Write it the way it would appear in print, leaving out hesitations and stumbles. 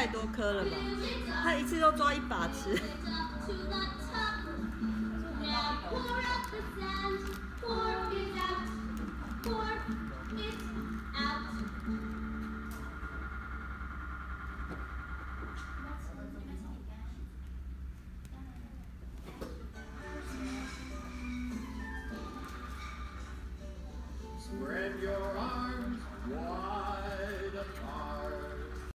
太多颗了吧？他一次都抓一把吃。